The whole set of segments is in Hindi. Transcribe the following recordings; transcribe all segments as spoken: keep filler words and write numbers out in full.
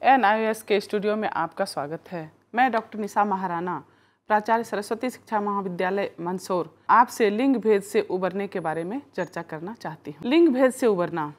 एन आई एस के स्टूडियो में आपका स्वागत है। मैं डॉक्टर निशा महाराणा, प्राचार्य सरस्वती शिक्षा महाविद्यालय मंदसौर, आपसे लिंग भेद से उबरने के बारे में चर्चा करना चाहती हूँ। लिंग भेद से उबरना।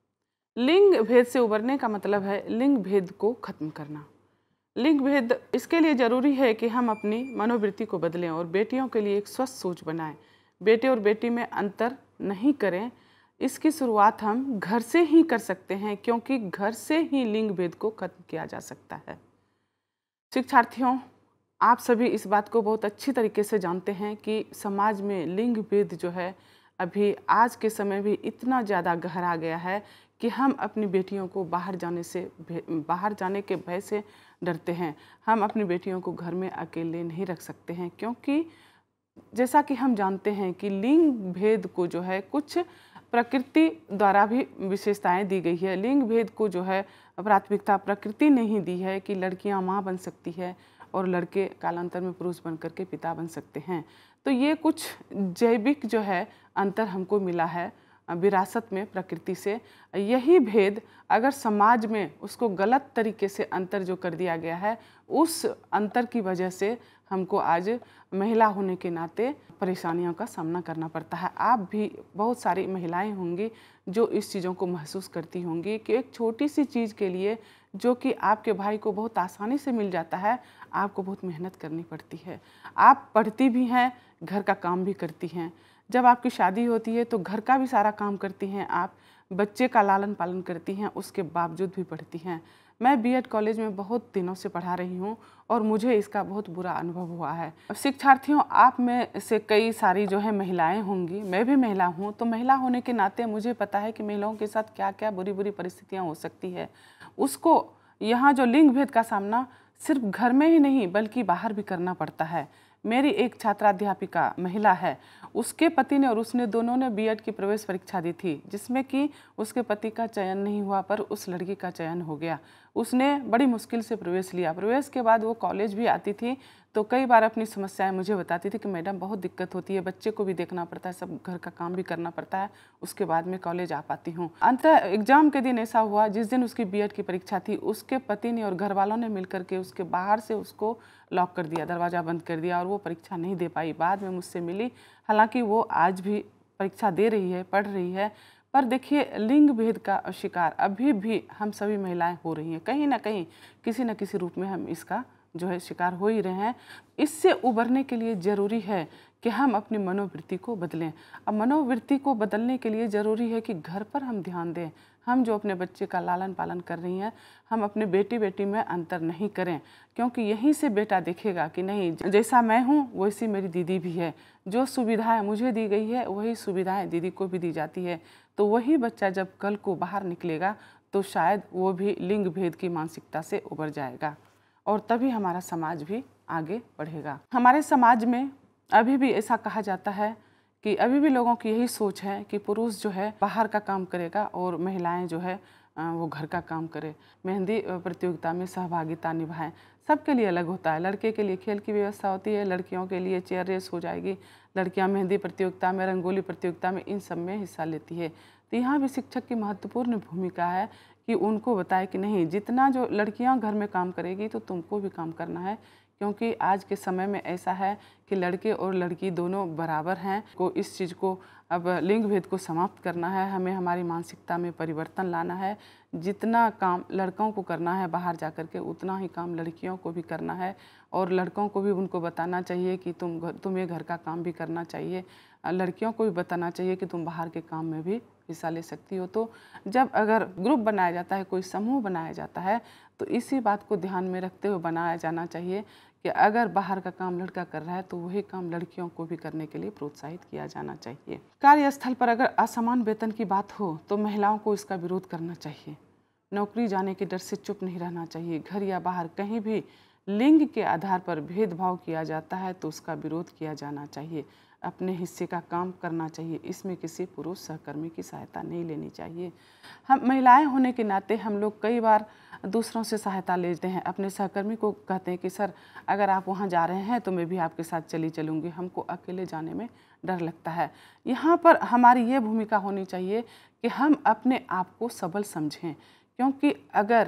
लिंग भेद से उबरने का मतलब है लिंग भेद को खत्म करना। लिंग भेद इसके लिए ज़रूरी है कि हम अपनी मनोवृत्ति को बदलें और बेटियों के लिए एक स्वस्थ सोच बनाएं। बेटे और बेटी में अंतर नहीं करें। इसकी शुरुआत हम घर से ही कर सकते हैं, क्योंकि घर से ही लिंग भेद को खत्म किया जा सकता है। शिक्षार्थियों, आप सभी इस बात को बहुत अच्छी तरीके से जानते हैं कि समाज में लिंग भेद जो है अभी आज के समय भी इतना ज़्यादा गहरा गया है कि हम अपनी बेटियों को बाहर जाने से बाहर जाने के भय से डरते हैं। हम अपनी बेटियों को घर में अकेले नहीं रख सकते हैं, क्योंकि जैसा कि हम जानते हैं कि लिंग भेद को जो है कुछ प्रकृति द्वारा भी विशेषताएं दी गई है। लिंग भेद को जो है प्राथमिकता प्रकृति ने ही दी है कि लड़कियां माँ बन सकती है और लड़के कालांतर में पुरुष बन करके पिता बन सकते हैं। तो ये कुछ जैविक जो है अंतर हमको मिला है विरासत में प्रकृति से। यही भेद अगर समाज में उसको गलत तरीके से अंतर जो कर दिया गया है, उस अंतर की वजह से हमको आज महिला होने के नाते परेशानियों का सामना करना पड़ता है। आप भी बहुत सारी महिलाएं होंगी जो इस चीज़ों को महसूस करती होंगी कि एक छोटी सी चीज़ के लिए जो कि आपके भाई को बहुत आसानी से मिल जाता है, आपको बहुत मेहनत करनी पड़ती है। आप पढ़ती भी हैं, घर का काम भी करती हैं। जब आपकी शादी होती है तो घर का भी सारा काम करती हैं आप, बच्चे का लालन पालन करती हैं, उसके बावजूद भी पढ़ती हैं। मैं बी एड कॉलेज में बहुत दिनों से पढ़ा रही हूँ और मुझे इसका बहुत बुरा अनुभव हुआ है। शिक्षार्थियों, आप में से कई सारी जो है महिलाएं होंगी, मैं भी महिला हूँ, तो महिला होने के नाते मुझे पता है कि महिलाओं के साथ क्या क्या बुरी बुरी परिस्थितियाँ हो सकती है। उसको यहाँ जो लिंग भेद का सामना सिर्फ घर में ही नहीं बल्कि बाहर भी करना पड़ता है। मेरी एक छात्राध्यापिका महिला है, उसके पति ने और उसने दोनों ने बी एड की प्रवेश परीक्षा दी थी, जिसमें कि उसके पति का चयन नहीं हुआ पर उस लड़की का चयन हो गया। उसने बड़ी मुश्किल से प्रवेश लिया। प्रवेश के बाद वो कॉलेज भी आती थी तो कई बार अपनी समस्याएं मुझे बताती थी कि मैडम बहुत दिक्कत होती है, बच्चे को भी देखना पड़ता है, सब घर का काम भी करना पड़ता है, उसके बाद में कॉलेज आ पाती हूँ। अंत एग्जाम के दिन ऐसा हुआ, जिस दिन उसकी बी एड की परीक्षा थी, उसके पति ने और घर वालों ने मिल करके उसके बाहर से उसको लॉक कर दिया, दरवाज़ा बंद कर दिया और वो परीक्षा नहीं दे पाई। बाद में मुझसे मिली, हालांकि वो आज भी परीक्षा दे रही है, पढ़ रही है। पर देखिए, लिंग भेद का शिकार अभी भी हम सभी महिलाएं हो रही हैं। कहीं ना कहीं किसी न किसी रूप में हम इसका जो है शिकार हो ही रहे हैं। इससे उबरने के लिए ज़रूरी है कि हम अपनी मनोवृत्ति को बदलें। अब मनोवृत्ति को बदलने के लिए ज़रूरी है कि घर पर हम ध्यान दें। हम जो अपने बच्चे का लालन पालन कर रही हैं, हम अपने बेटी बेटी में अंतर नहीं करें, क्योंकि यहीं से बेटा देखेगा कि नहीं, जैसा मैं हूँ वैसी मेरी दीदी भी है। जो सुविधाएं मुझे दी गई है वही सुविधाएं दीदी को भी दी जाती है। तो वही बच्चा जब कल को बाहर निकलेगा तो शायद वो भी लिंग भेद की मानसिकता से उबर जाएगा और तभी हमारा समाज भी आगे बढ़ेगा। हमारे समाज में अभी भी ऐसा कहा जाता है कि अभी भी लोगों की यही सोच है कि पुरुष जो है बाहर का काम करेगा और महिलाएं जो है वो घर का काम करे। मेहंदी प्रतियोगिता में सहभागिता निभाएं, सबके लिए अलग होता है। लड़के के लिए खेल की व्यवस्था होती है, लड़कियों के लिए चेयर रेस हो जाएगी, लड़कियां मेहंदी प्रतियोगिता में, रंगोली प्रतियोगिता में, इन सब में हिस्सा लेती है। तो यहाँ भी शिक्षक की महत्वपूर्ण भूमिका है कि उनको बताए कि नहीं, जितना जो लड़कियां घर में काम करेगी तो तुमको भी काम करना है, क्योंकि आज के समय में ऐसा है कि लड़के और लड़की दोनों बराबर हैं। को इस चीज़ को अब लिंग भेद को समाप्त करना है, हमें हमारी मानसिकता में परिवर्तन लाना है। जितना काम लड़कों को करना है बाहर जा कर के, उतना ही काम लड़कियों को भी करना है और लड़कों को भी उनको बताना चाहिए कि तुम तुम्हें घर का काम भी करना चाहिए। लड़कियों को भी बताना चाहिए कि तुम बाहर के काम में भी हिस्सा ले सकती हो। तो जब अगर ग्रुप बनाया जाता है, कोई समूह बनाया जाता है, तो इसी बात को ध्यान में रखते हुए बनाया जाना चाहिए कि अगर बाहर का काम लड़का कर रहा है तो वही काम लड़कियों को भी करने के लिए प्रोत्साहित किया जाना चाहिए। कार्यस्थल पर अगर असमान वेतन की बात हो तो महिलाओं को इसका विरोध करना चाहिए। नौकरी जाने के डर से चुप नहीं रहना चाहिए। घर या बाहर कहीं भी लिंग के आधार पर भेदभाव किया जाता है तो उसका विरोध किया जाना चाहिए। अपने हिस्से का काम करना चाहिए, इसमें किसी पुरुष सहकर्मी की सहायता नहीं लेनी चाहिए। हम महिलाएं होने के नाते हम लोग कई बार दूसरों से सहायता लेते हैं। अपने सहकर्मी को कहते हैं कि सर अगर आप वहाँ जा रहे हैं तो मैं भी आपके साथ चली चलूँगी, हमको अकेले जाने में डर लगता है। यहाँ पर हमारी ये भूमिका होनी चाहिए कि हम अपने आप को सबल समझें, क्योंकि अगर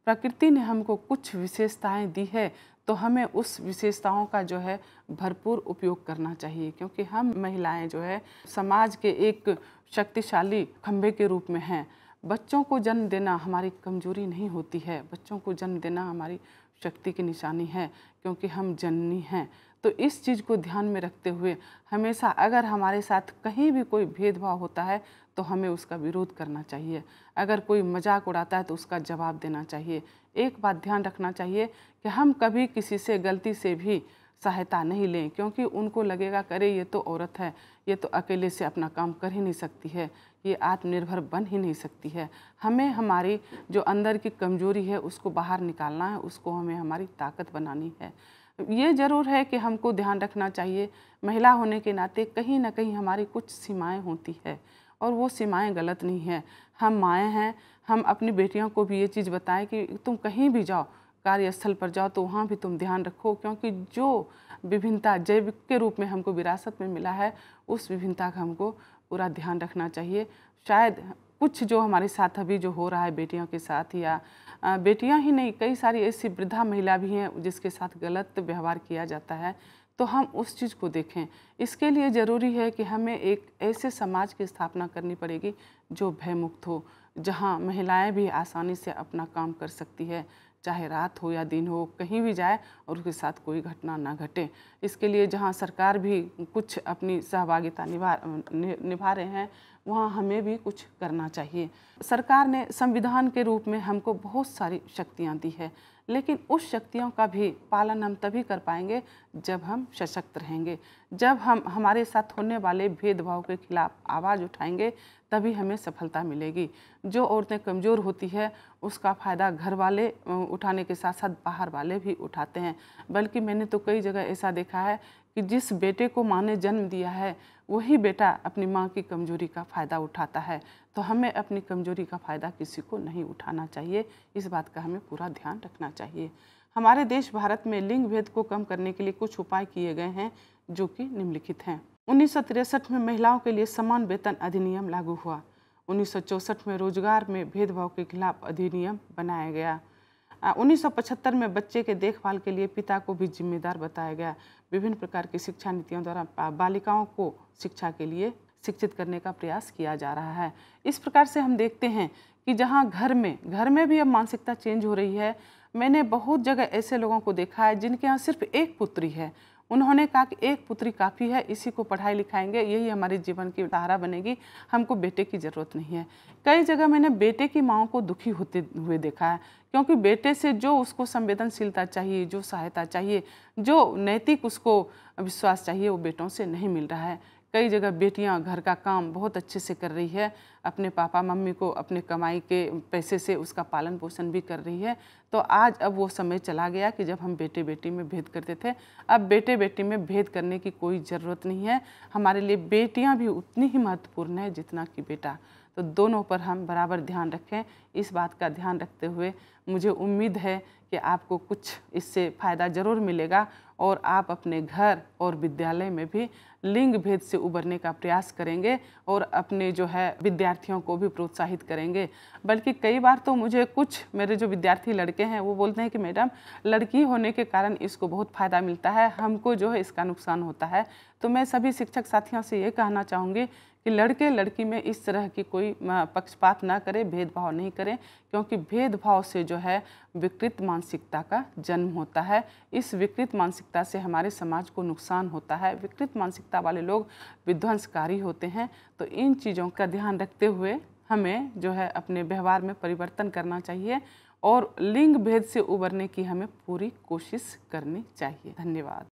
प्रकृति ने हमको कुछ विशेषताएं दी है तो हमें उस विशेषताओं का जो है भरपूर उपयोग करना चाहिए, क्योंकि हम महिलाएं जो है समाज के एक शक्तिशाली खंभे के रूप में हैं। बच्चों को जन्म देना हमारी कमजोरी नहीं होती है, बच्चों को जन्म देना हमारी शक्ति की निशानी है, क्योंकि हम जननी हैं। तो इस चीज़ को ध्यान में रखते हुए हमेशा अगर हमारे साथ कहीं भी कोई भेदभाव होता है तो हमें उसका विरोध करना चाहिए। अगर कोई मजाक उड़ाता है तो उसका जवाब देना चाहिए। एक बात ध्यान रखना चाहिए कि हम कभी किसी से गलती से भी सहायता नहीं लें, क्योंकि उनको लगेगा करे ये तो औरत है, ये तो अकेले से अपना काम कर ही नहीं सकती है, ये आत्मनिर्भर बन ही नहीं सकती है। हमें हमारी जो अंदर की कमजोरी है उसको बाहर निकालना है, उसको हमें हमारी ताकत बनानी है। ये ज़रूर है कि हमको ध्यान रखना चाहिए महिला होने के नाते कहीं ना कहीं हमारी कुछ सीमाएं होती है, और वो सीमाएं गलत नहीं है। हम माएँ हैं, हम अपनी बेटियों को भी ये चीज़ बताएं कि तुम कहीं भी जाओ, कार्यस्थल पर जाओ तो वहाँ भी तुम ध्यान रखो, क्योंकि जो विभिन्नता जैविक के रूप में हमको विरासत में मिला है उस विभिन्नता का हमको पूरा ध्यान रखना चाहिए। शायद कुछ जो हमारे साथ अभी जो हो रहा है बेटियों के साथ, या बेटियां ही नहीं कई सारी ऐसी वृद्धा महिला भी हैं जिसके साथ गलत व्यवहार किया जाता है, तो हम उस चीज़ को देखें। इसके लिए ज़रूरी है कि हमें एक ऐसे समाज की स्थापना करनी पड़ेगी जो भयमुक्त हो, जहां महिलाएं भी आसानी से अपना काम कर सकती है, चाहे रात हो या दिन हो, कहीं भी जाए और उसके साथ कोई घटना ना घटे। इसके लिए जहां सरकार भी कुछ अपनी सहभागिता निभा निभा रहे हैं, वहाँ हमें भी कुछ करना चाहिए। सरकार ने संविधान के रूप में हमको बहुत सारी शक्तियाँ दी है, लेकिन उस शक्तियों का भी पालन हम तभी कर पाएंगे जब हम सशक्त रहेंगे, जब हम हमारे साथ होने वाले भेदभाव के खिलाफ आवाज़ उठाएंगे, तभी हमें सफलता मिलेगी। जो औरतें कमज़ोर होती है उसका फ़ायदा घर वाले उठाने के साथ साथ बाहर वाले भी उठाते हैं। बल्कि मैंने तो कई जगह ऐसा देखा है कि जिस बेटे को माँ ने जन्म दिया है वही बेटा अपनी माँ की कमज़ोरी का फ़ायदा उठाता है। तो हमें अपनी कमज़ोरी का फ़ायदा किसी को नहीं उठाना चाहिए, इस बात का हमें पूरा ध्यान रखना चाहिए। हमारे देश भारत में लिंग भेद को कम करने के लिए कुछ उपाय किए गए हैं जो कि निम्नलिखित हैं। उन्नीस सौ तिरसठ में महिलाओं के लिए समान वेतन अधिनियम लागू हुआ। उन्नीस सौ चौंसठ में रोजगार में भेदभाव के खिलाफ अधिनियम बनाया गया। उन्नीस सौ पचहत्तर में बच्चे के देखभाल के लिए पिता को भी जिम्मेदार बताया गया। विभिन्न प्रकार की शिक्षा नीतियों द्वारा बालिकाओं को शिक्षा के लिए शिक्षित करने का प्रयास किया जा रहा है। इस प्रकार से हम देखते हैं कि जहाँ घर में घर में भी अब मानसिकता चेंज हो रही है। मैंने बहुत जगह ऐसे लोगों को देखा है जिनके यहाँ सिर्फ एक पुत्री है, उन्होंने कहा कि एक पुत्री काफ़ी है, इसी को पढ़ाई लिखाएंगे, यही हमारे जीवन की सहारा बनेगी, हमको बेटे की ज़रूरत नहीं है। कई जगह मैंने बेटे की माँओं को दुखी होते हुए देखा है, क्योंकि बेटे से जो उसको संवेदनशीलता चाहिए, जो सहायता चाहिए, जो नैतिक उसको विश्वास चाहिए, वो बेटों से नहीं मिल रहा है। कई जगह बेटियां घर का काम बहुत अच्छे से कर रही है, अपने पापा मम्मी को अपने कमाई के पैसे से उसका पालन पोषण भी कर रही है। तो आज अब वो समय चला गया कि जब हम बेटे बेटी में भेद करते थे। अब बेटे बेटी में भेद करने की कोई ज़रूरत नहीं है। हमारे लिए बेटियां भी उतनी ही महत्वपूर्ण है जितना कि बेटा। तो दोनों पर हम बराबर ध्यान रखें। इस बात का ध्यान रखते हुए मुझे उम्मीद है कि आपको कुछ इससे फ़ायदा ज़रूर मिलेगा और आप अपने घर और विद्यालय में भी लिंग भेद से उबरने का प्रयास करेंगे और अपने जो है विद्यार्थियों को भी प्रोत्साहित करेंगे। बल्कि कई बार तो मुझे कुछ मेरे जो विद्यार्थी लड़के हैं वो बोलते हैं कि मैडम लड़की होने के कारण इसको बहुत फ़ायदा मिलता है, हमको जो है इसका नुकसान होता है। तो मैं सभी शिक्षक साथियों से ये कहना चाहूँगी कि लड़के लड़की में इस तरह की कोई पक्षपात ना करें, भेदभाव नहीं करें, क्योंकि भेदभाव से जो है विकृत मानसिकता का जन्म होता है। इस विकृत मानसिकता से हमारे समाज को नुकसान होता है। विकृत मानसिकता वाले लोग विध्वंसकारी होते हैं। तो इन चीज़ों का ध्यान रखते हुए हमें जो है अपने व्यवहार में परिवर्तन करना चाहिए और लिंग भेद से उबरने की हमें पूरी कोशिश करनी चाहिए। धन्यवाद।